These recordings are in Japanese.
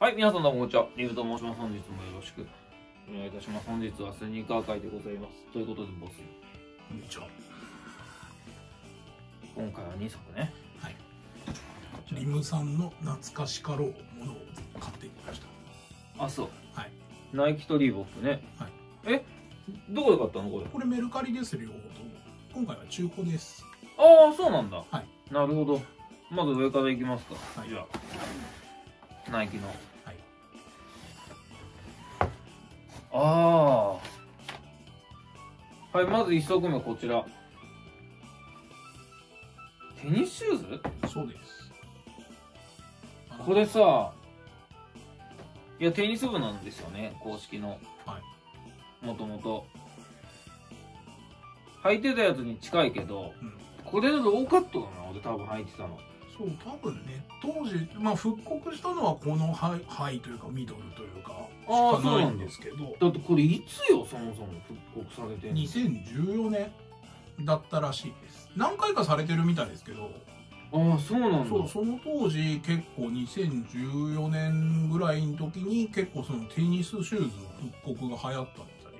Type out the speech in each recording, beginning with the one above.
はい、皆さんどうもこんにちは。リブと申します。本日もよろしくお願いいたします。本日はスニーカー会でございます。ということで、ボス。 こんにちは。 今回は2足ね。 はい。リムさんの懐かしかろうものを買ってきました。 あ、そう。 はい。 ナイキとリーボックね。 はい。 え、どこで買ったのこれ。 これメルカリです両方と。今回は中古です。 ああ、そうなんだ。 はい。 なるほど。まず上からいきますか。 はい。 じゃあ、ナイキの。 はい。 ああ。はい、まず1足目こちら。テニスシューズ？ そうです。 これさ、いや、テニス部なんですよね、公式の。 はい。 もともと。履いてたやつに近いけど、 うん。 これのローカットだな、俺多分履いてたの。 そう、多分ね、当時、まあ復刻したのはこのハイというかミドルというか、しかないんですけど。 だってこれいつよ、そもそも復刻されてんの。 2014年だったらしいです。何回かされてるみたいですけど。 ああ、そうなんだ。 そう、その当時結構2014年ぐらいの時に結構そのテニスシューズの復刻が流行ったみたい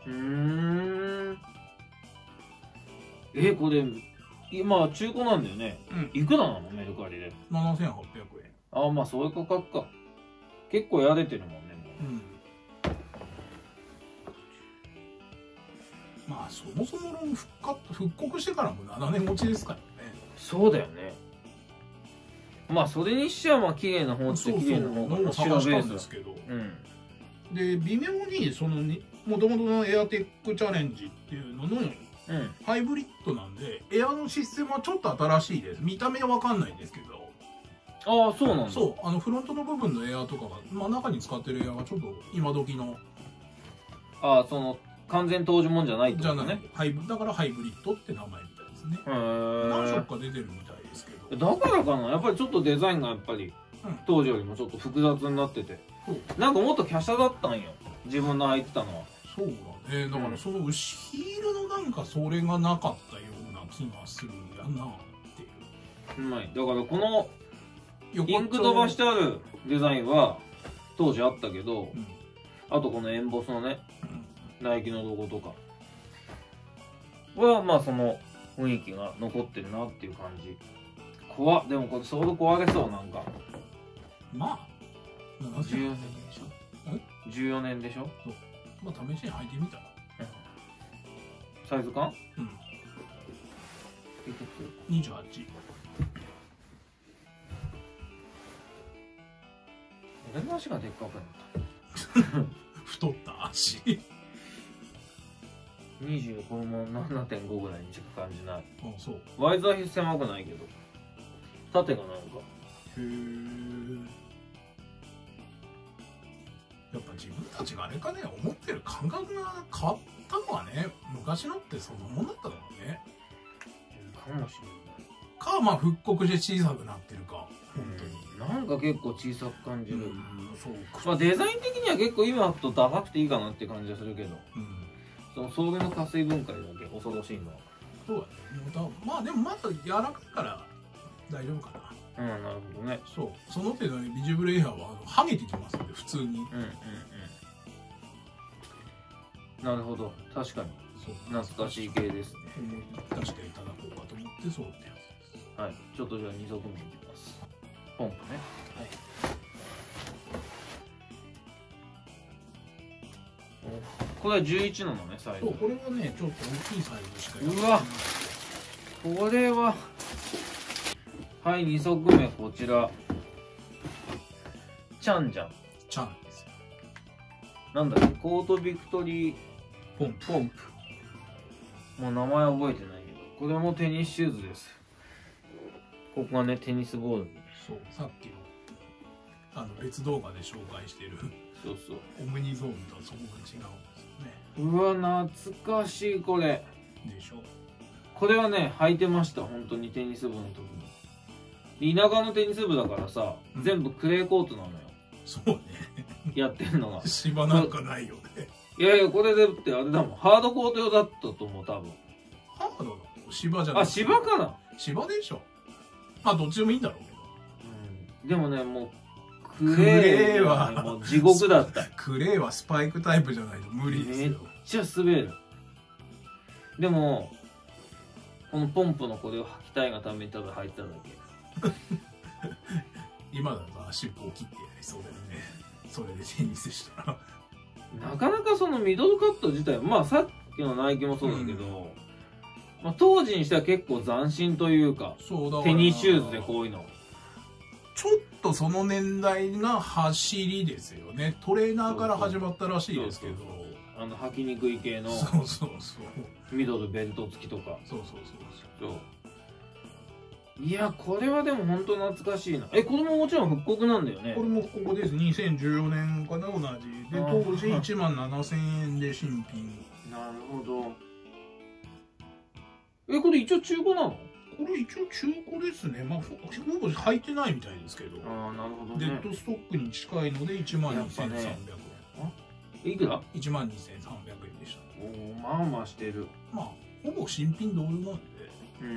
で。 これ今中古なんだよね。 うん。 いくらなのメルカリで。 7800円。 ああ、まあそういう価格か。結構やれてるもんね、もう。 うん。まあそもそもの復刻してからも7年持ちですからね。 そうだよね。まあそれにしてはまあ綺麗な方って綺麗な方が探したんですけど。 うん。 で微妙にそのもともとのエアテックチャレンジっていうののハイブリッドなんで、エアのシステムはちょっと新しいです。見た目はわかんないんですけど。 ああ、そうなんだ。 そう、フロントの部分のエアとかが、まあ中に使ってるエアがちょっと今時の。 ああ、その完全当時もんじゃないってことね。 だからハイブリッドって名前みたいですね。 へえ。 何色か出てるみたいですけど。 だからかな、やっぱりちょっとデザインがやっぱり、当時よりもちょっと複雑になってて、なんかもっと華奢だったんよ、自分の履いてたのは。 そうだね。だからそのヒールのなんかそれがなかったような気がするやなっていう。 うまい。だからこのインク飛ばしてあるデザインは当時あったけど、あとこのエンボスのね、ナイキのロゴとかはまあその雰囲気が残ってるなっていう感じ。怖っ。でもこれソール壊れそう。なんかまあ 14年でしょ。14年でしょ。 そう、まあ試しに履いてみたら。 サイズ感？ うん。 いくつ 28。 俺の足がでっかくなった。 太った足。 25も 7.5 ぐらいにしか感じない。 あ、そう。 ワイズは狭くないけど、縦がなんか。 へえ。やっぱ自分たちがあれかね、思ってる感覚が変わったのはね、昔のってそのもんだったのね。 かもしれない。 か、まあ復刻して小さくなってるか、本当に。 なんか結構小さく感じる。 そう。 まあデザイン的には結構今履くとダサくていいかなって感じがするけど、そのソールの加水分解だけ恐ろしいのは。 そうだね。まあでもまだ柔らかいから大丈夫かな。 なるほどね。 そう。その程度にビジブレイヤーは剥げてきますんで、普通に。 なるほど。確かに。懐かしい系ですね。 思い出していただこうかと思ってそうってやつです。 はい。ちょっとじゃあ2足目いきます。ポンプね。はい。これは11なのね、サイズ。 そう、これはね、ちょっと大きいサイズしかやってない。うわ、これは。はい、2足目こちら。チャンじゃん。 チャンですよ。 なんだっけ、コートビクトリーポンプ。もう名前覚えてないけど、これもテニスシューズです。ここがね、テニスボール。 そう、さっきの別動画で紹介してる。 そうそう。 オムニゾーンとはそこが違うんですよね。 うわ、懐かしい、これ。 でしょ。 これはね、履いてました、本当にテニス部の時に。田舎のテニス部だからさ、全部クレーコートなのよ。 そうね。 やってんのが。 芝なんかないよね。 いやいや、これでってあれだもん。ハードコート用だったと思う、多分。 ハードの芝じゃない。 あ、芝かな。 芝でしょ。まあ、どっちでもいいんだろうけど。 でもね、もう、 クレーはもう地獄だった。 クレーはスパイクタイプじゃないと無理ですよ。 めっちゃ滑る。でもこのポンプのこれを履きたいがためにただ履いただけ。 今だと足を切ってやりそうだよね。それでテニスしたらなかなかそのミドルカット自体、まあさっきのナイキもそうだけど、まあ、当時にしては結構斬新というか、テニスシューズでこういうのちょっとその年代が走りですよね。トレーナーから始まったらしいですけど、 履きにくい系のミドルベルト付きとか、そういや、これはでも本当懐かしいな。これももちろん復刻なんだよね。これも復刻です。2014年かな、同じで、当時17000円で新品。 なるほど。これ一応中古なの？これ一応中古ですね。まあほぼ履いてないみたいですけど。 ああ、なるほどね。 デッドストックに近いので12300円。 いくら？ 12300円でした。 おお、まあまあしてる。 まあほぼ新品同様なんで。 うん。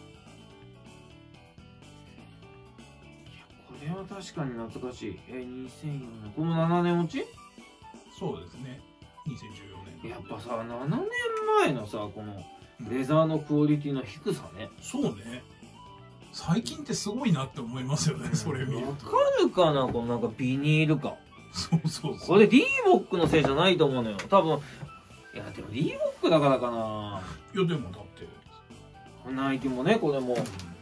これは確かに懐かしい。2004年。この7年落ち？ そうですね。2014年。 やっぱさ、7年前のさ、このレザーのクオリティの低さね。 そうね。最近ってすごいなって思いますよね、それ見ると。 わかるかな、このなんかビニール感。 そう。 これリーボックのせいじゃないと思うのよ。多分、いやでもリーボックだからかな。 いやでもだって。 ナイキもね、これも。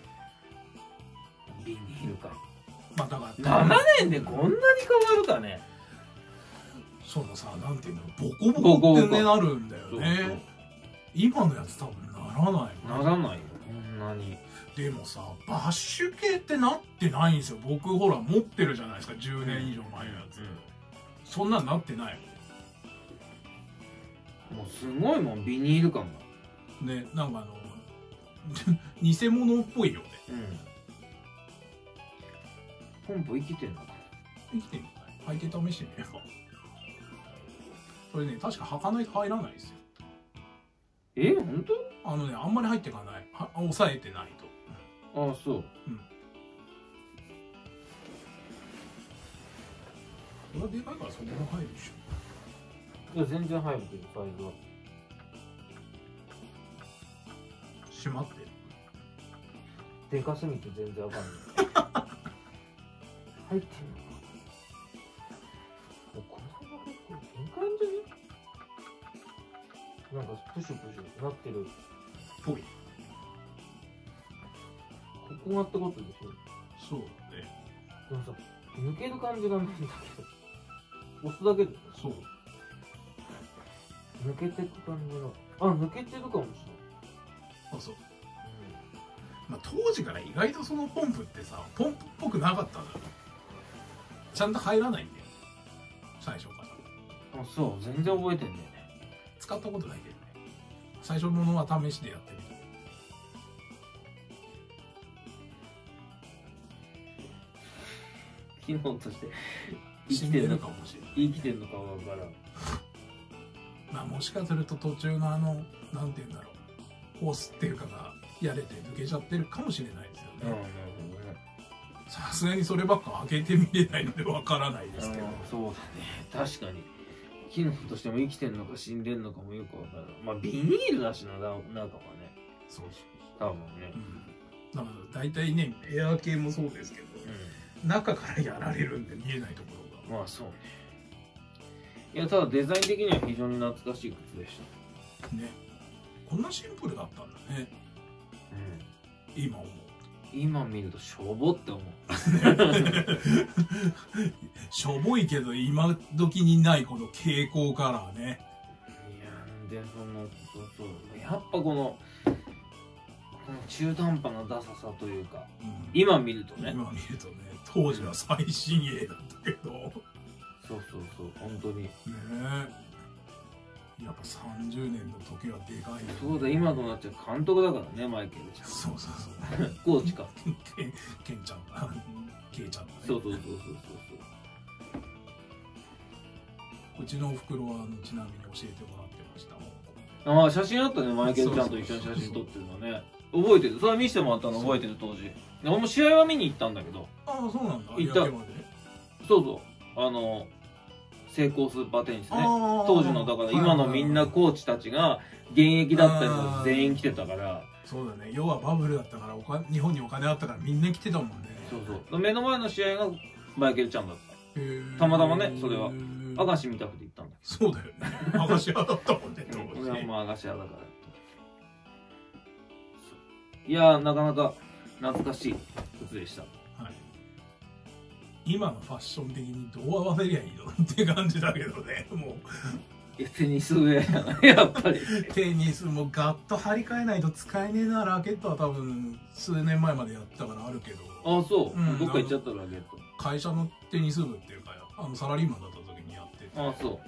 ビニール感。 まあだから 7年でこんなに変わるかね。 そのさ、なんていうの、ボコボコってねなるんだよね。今のやつ多分ならない。 ならないよ、こんなに。 でもさ、バッシュ系ってなってないんですよ。僕ほら持ってるじゃないですか、10年以上前のやつ。そんなんなってないもうすごいもん、ビニール感が。 ね、なんか偽物っぽいよね。 ポンプ生きてんのかな。 生きてんのかい。履いて試してみれば。それね、確か履かないと入らないですよ。 本当？ あんまり入っていかない。押さえてないと。ああ、そう。 これはでかいからそんなに入るでしょ。いや、全然入るけど、サイズは。 閉まってる。 でかすぎて全然わかんない。入ってんのか。これは結構限界じゃね？なんかプシュプシュなってるぽい。 ここがってことでしょ？ そうだね。 でもさ、抜ける感じがないんだけど、押すだけで。 そう。 抜けてく感じが。抜けてるかもしれない。 そう。まあ当時から意外とそのポンプってさ、ポンプっぽくなかったのよ。ちゃんと入らないんだよ。最初から。 そう、全然覚えてんね。 使ったことないけどね。最初のものは試しでやってみた。 機能として生きてるのかもしれない。 生きてるのかわからん。 まあもしかすると途中のなんていうんだろう、ホースっていうかがやれて抜けちゃってるかもしれないですよね。さすがにそればっか開けてみれないのでわからないですけど。 そうだね、確かに。機能としても生きてるのか死んでるのかもよくわからない。まあビニールだしな、中はね。 そう。 多分ね。 だから大体ね、エアー系もそうですけど、中からやられるんで見えないところが。 まあそうね。いや、ただデザイン的には非常に懐かしい靴でした。 ね。こんなシンプルだったんだね。今思う。 今見るとしょぼって思う。 しょぼいけど今時にないこの蛍光カラーね。 いや、でそうやっぱこの中途半端なダサさというか、今見るとね。 今見るとね、当時は最新鋭だったけど。 そう本当に。ねえ。やっぱ30年の時はでかいよね。 そうだ、今となっちゃ監督だからね、マイケルちゃん。 そうコーチか。 ケンちゃんだ。ケイちゃんだね。 そう。 うちのおふくろはちなみに教えてもらってました。 ああ、写真あったね、マイケルちゃんと一緒に写真撮ってるのね。覚えてる。それ見せてもらったの覚えてる、当時。俺も試合は見に行ったんだけど。 ああ、そうなんだ。 行った。 そうそうセイコースーパーテニスね。当時のだから今のみんなコーチたちが現役だった人たち全員来てたから。 そうだね、要はバブルだったから日本にお金あったからみんな来てたもんね。 そうそう、目の前の試合がマイケル・チャンだった。たまたまね、それは明石見たくて行ったんだけど。そうだよね、明石屋だったもんね当時。 俺はもう明石屋だから。いやー、なかなか懐かしい靴でした。はい、 今のファッション的にどう合わせりゃいいのっていう感じだけどね、もう。 テニスウェアやっぱりテニスもガッと張り替えないと使えねえな。ラケットは多分数年前までやってたからあるけど。 ああそう、どっか行っちゃったラケット。 会社のテニス部っていうかサラリーマンだった時にやってて。 ああそう、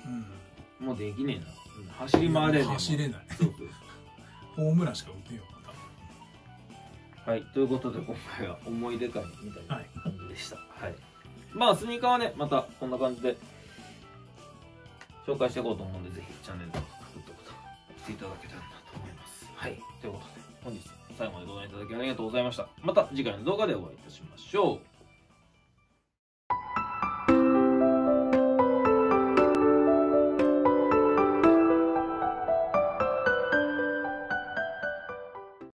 もうできねえな。走り回れねえ。 走れない。そうそうホームランしか打てよはい、ということで今回は思い出会みたいな感じでした。はい、まあスニーカーはねまたこんな感じで紹介していこうと思うんで、ぜひチャンネル登録、グッドボタン押していただけたらなと思います。はい、ということで本日最後までご覧いただきありがとうございました。また次回の動画でお会いいたしましょう。